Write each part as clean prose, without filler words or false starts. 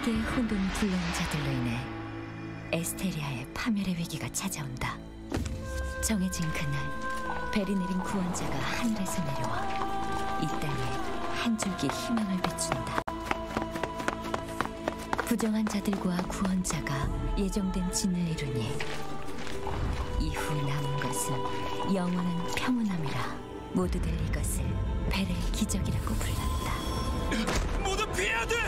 세계의 혼돈을 불러온 자들로 인해 에스테리아의 파멸의 위기가 찾아온다. 정해진 그날, 별이 내린 구원자가 하늘에서 내려와 이 땅에 한 줄기 희망을 비춘다. 부정한 자들과 구원자가 예정된 진을 이루니 이후 남은 것은 영원한 평온함이라 모두들 이것을 벨의 기적이라고 불렀다. 모두 피해야 돼!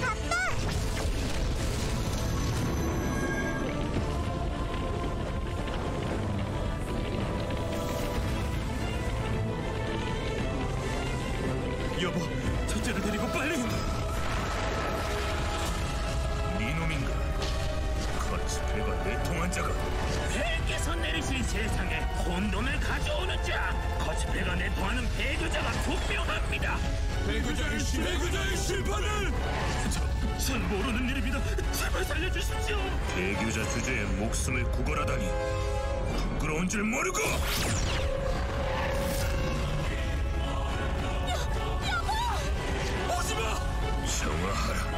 여보, 첫째를 데리고 빨리! 니놈인가? 거치펠과 내통한 자가 폐에서 내리신 세상에 혼돈을 가져오는 자, 거치펠과 내통하는 배교자가 분명합니다. 배교자의 심판을! 전 모르는 일입니다. 제발 살려주십시오. 배교자 주제에 목숨을 구걸하다니 부끄러운 줄 모르고! 정화하라.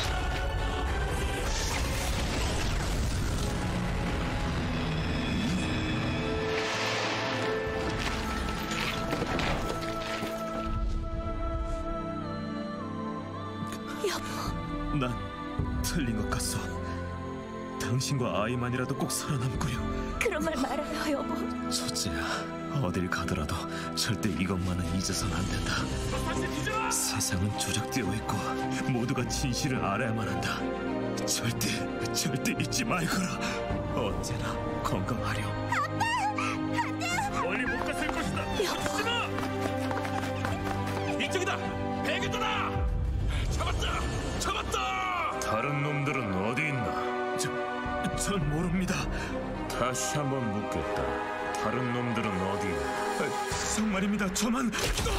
여보. 난 틀린 것 같소. 당신과 아이만이라도 꼭 살아남구려. 그런 말 말아요, 여보. 첫째야, 어딜 가더라도 절대 이것만은 잊어선 안 된다. 세상은 조작되어 있고 모두가 진실을 알아야만 한다. 절대 잊지 말거라. 언제나 건강하렴. 멀리 못 갔을 것이다. 하지마! 이쪽이다! 배교도다! 잡았다! 다른 놈들은 어디 있나? 전 모릅니다. 다시 한번 묻겠다. 다른 놈들은 어디 있나? 정말입니다. 저만...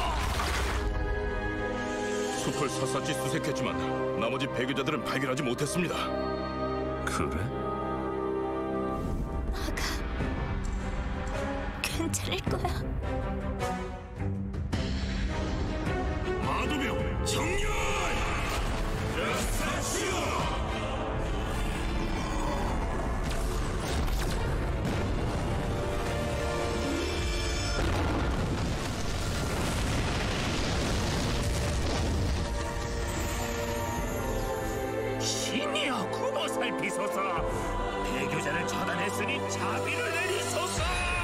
숲을 샅샅이 수색했지만 나머지 배교자들은 발견하지 못했습니다. 그래? 아가, 괜찮을 거야. 마도병 정렬! 신이여, 구모 살피소서. 배교자를 처단했으니 자비를 내리소서.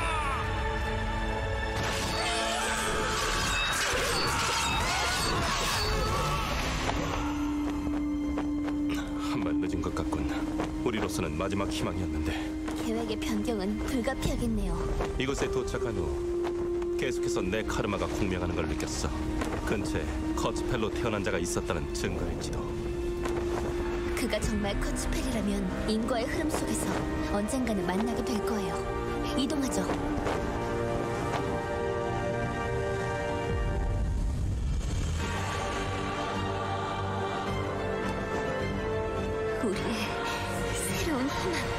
한 발 늦은 것 같군. 우리로서는 마지막 희망이었는데. 계획의 변경은 불가피하겠네요. 이곳에 도착한 후 계속해서 내 카르마가 공명하는 걸 느꼈어. 근처에 커츠펠로 태어난 자가 있었다는 증거일지도. 그가 정말 커츠펠이라면 인과의 흐름 속에서 언젠가는 만나게 될 거예요. 이동하죠. 우리의 새로운 희망.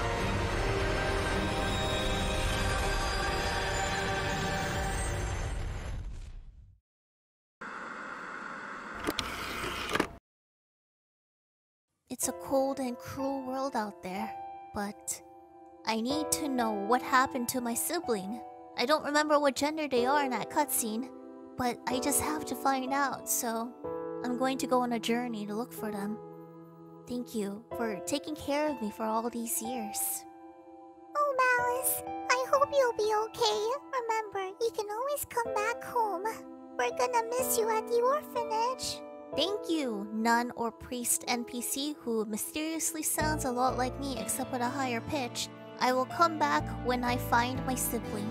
It's a cold and cruel world out there, but I need to know what happened to my sibling. I don't remember what gender they are in that cutscene, but I just have to find out, so I'm going to go on a journey to look for them. Thank you for taking care of me for all these years. Oh, Malice, I hope you'll be okay. Remember, you can always come back home. We're gonna miss you at the orphanage. Thank you, nun or priest NPC who mysteriously sounds a lot like me except with a higher pitch. I will come back when I find my sibling.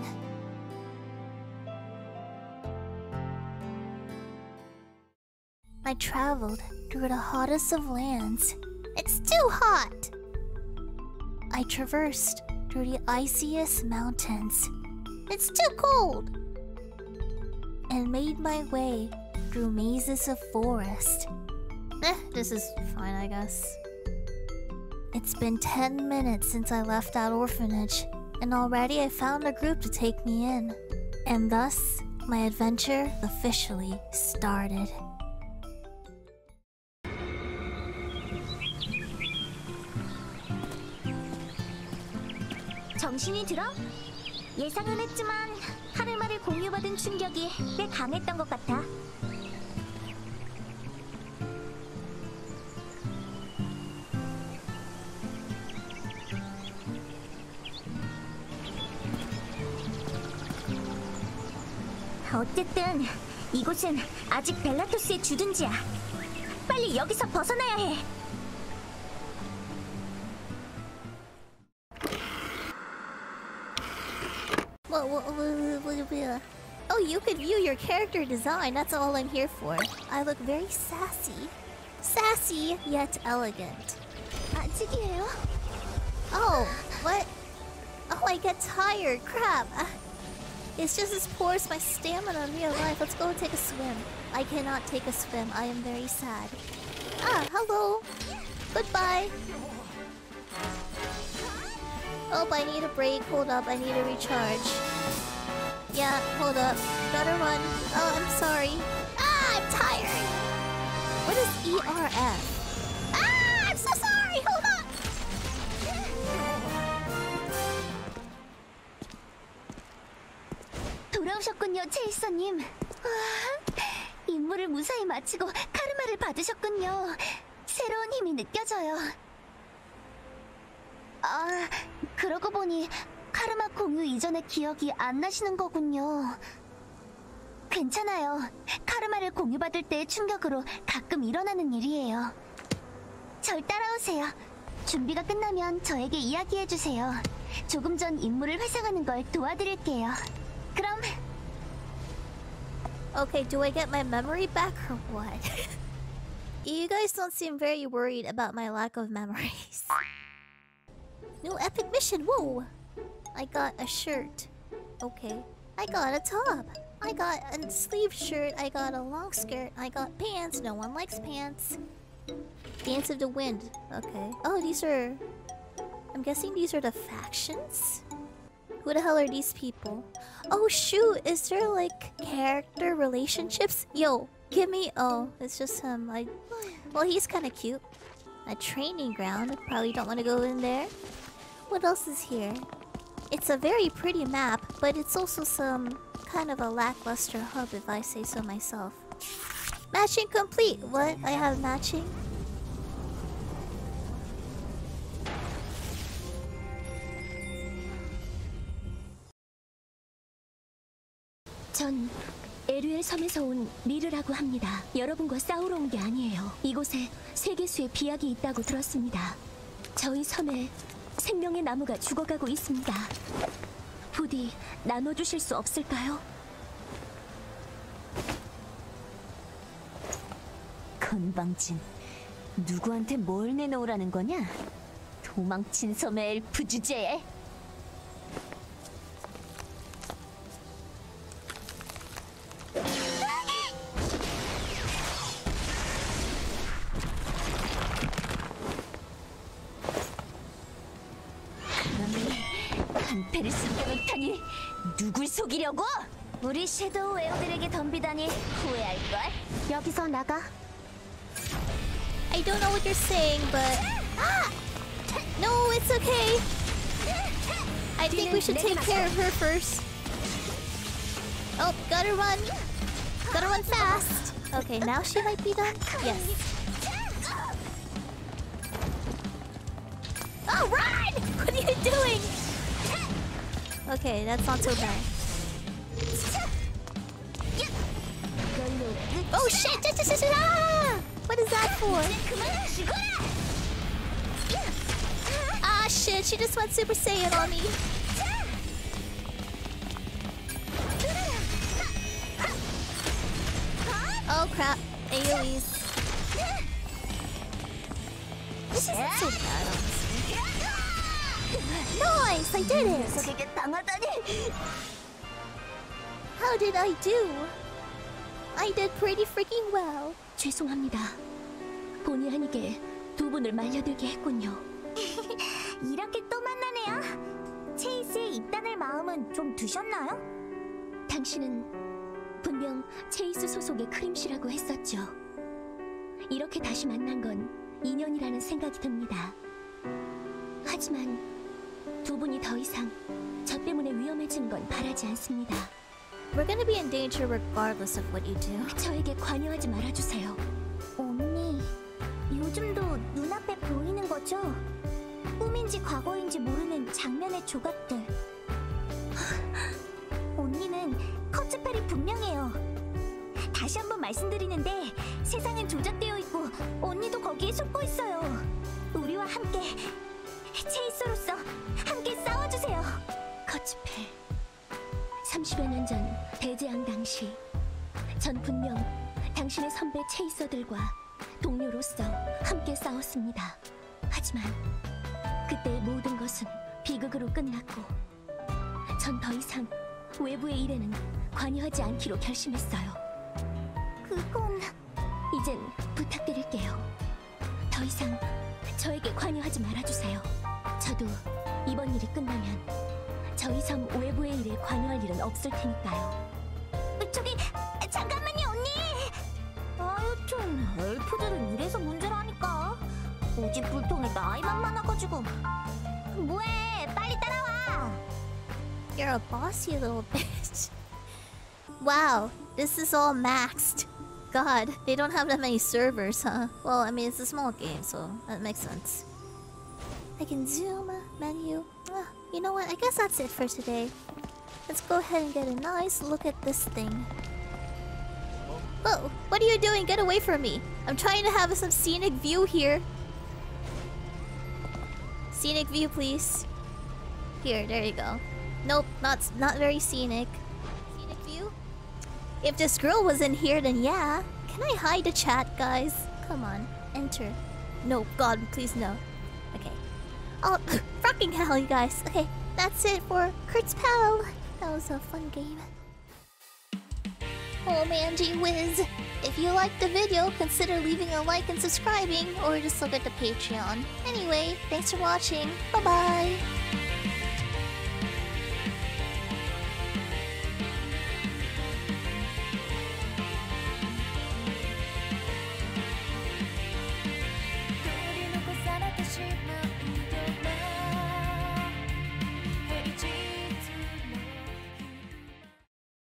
I traveled through the hottest of lands. It's too hot! I traversed through the iciest mountains. It's too cold! And made my way through mazes of forest. This is fine, I guess. It's been 10 minutes since I left that orphanage, and already I found a group to take me in. And thus, my adventure officially started. 정신이 들어? 예상은 했지만 하르마를 공유받은 충격이 꽤 강했던 것 같아. 어쨌든 이곳은 아직 벨라토스의 주둔지야. 빨리 여기서 벗어나야 해. Oh, you could view your character design. That's all I'm here for. I look very sassy. Sassy, yet elegant. 아직이에요? Oh, what? Oh, I get tired. Crap. It's just as poor as my stamina in real life. Let's go take a swim. I cannot take a swim. I am very sad. Ah, hello. Goodbye. Oh, I need a break. Hold up. I need to recharge. Yeah, hold up. Gotta run. Oh, I'm sorry. Ah, I'm tired. What is ERF? Ah, I'm so sorry. Hold up. 돌아오셨군요, 체이서님. 임무를 무사히 마치고 카르마를 받으셨군요. 새로운 힘이 느껴져요. 아, 그러고 보니 카르마 공유 이전의 기억이 안 나시는 거군요. 괜찮아요. 카르마를 공유받을 때의 충격으로 가끔 일어나는 일이에요. 절 따라오세요. 준비가 끝나면 저에게 이야기해주세요. 조금 전 임무를 회상하는 걸 도와드릴게요. 그럼... Okay, do I get my memory back or what? You guys don't seem very worried about my lack of memories. New epic mission, whoa! I got a shirt. Okay. I got a top. I got a sleeve shirt. I got a long skirt. I got pants. No one likes pants. Dance of the Wind. Okay. Oh, these are... I'm guessing these are the factions? Who the hell are these people? Oh shoot, is there like character relationships? Yo, give me... Oh, it's just him. Well, he's kind of cute. A training ground. Probably don't want to go in there. What else is here? It's a very pretty map, but it's also some kind of a lackluster hub if I say so myself. Matching complete! What? I have matching? 전 에르엘 섬에서 온 리르라고 합니다. 여러분과 싸우러 온 게 아니에요. 이곳에 세계수의 비약이 있다고 들었습니다. 저희 섬에 생명의 나무가 죽어가고 있습니다. 부디 나눠주실 수 없을까요? 건방진, 누구한테 뭘 내놓으라는 거냐? 도망친 섬의 엘프 주제에. 한패를 숨겨놓다니 누굴 속이려고? 우리 섀도우 웨어들에게 덤비다니 후회할걸? 여기서 나가. I don't know what you're saying, but... Ah! No, it's okay! I think we should take care of her first. Oh, gotta run! Gotta run fast! Okay, now she might be done? Yes. Oh, run! What are you doing? Okay, that's not so bad. Oh shit! Ah! What is that for? Ah shit, she just went Super Saiyan on me. Oh crap, AoEs. This isn't so bad, honestly. Nice, I did it! How did I do? I did pretty freaking well. 죄송합니다. 본의 아니게 두 분을 말려들게 했군요. 이렇게 또 만나네요. 체이스에 입단할 마음은 좀 드셨나요? 당신은 분명 체이스 소속의 크림씨라고 했었죠. 이렇게 다시 만난 건 인연이라는 생각이 듭니다. 하지만 두 분이 더 이상 저 때문에 위험해진 건 바라지 않습니다. We're gonna be in danger regardless of what you do. 저에게 관여하지 말아주세요. 언니, 요즘도 눈앞에 보이는 거죠? 꿈인지 과거인지 모르는 장면의 조각들. 언니는 커츠펠이 분명해요. 다시 한번 말씀드리는데 세상은 조작되어 있고 언니도 거기에 속고 있어요. 우리와 함께 체이서로서 함께 싸워주세요. 커츠펠, 30여 년 전 대재앙 당시 전 분명 당신의 선배 체이서들과 동료로서 함께 싸웠습니다. 하지만 그때의 모든 것은 비극으로 끝났고 전 더 이상 외부의 일에는 관여하지 않기로 결심했어요. 그건... 이젠 부탁드릴게요. 더 이상 저에게 관여하지 말아주세요. 저도 이번 일이 끝나면 저희 섬 외부의 일에 관여할 일은 없을 테니까요. 저기... 잠깐만요, 언니! 하여튼 엘프들은 이래서 문제라니까. 고집불통에 나이만 많아가지고. 뭐해, 빨리 따라와! You're a bossy little bitch. Wow, this is all maxed. God, they don't have that many servers, huh? Well, I mean, it's a small game, so that makes sense. I can zoom, menu. You know what? I guess that's it for today. Let's go ahead and get a nice look at this thing. Whoa, what are you doing? Get away from me. I'm trying to have some scenic view here. Scenic view, please. Here, there you go. Nope, not very scenic. Scenic view? If this girl was in here, then yeah. Can I hide the chat, guys? Come on, enter. No, God, please no. Okay. Oh, fucking hell, you guys. Okay, that's it for Kurt's Pal. That was a fun game. Oh man, gee whiz. If you liked the video, consider leaving a like and subscribing, or just look at the Patreon. Anyway, thanks for watching. Bye-bye.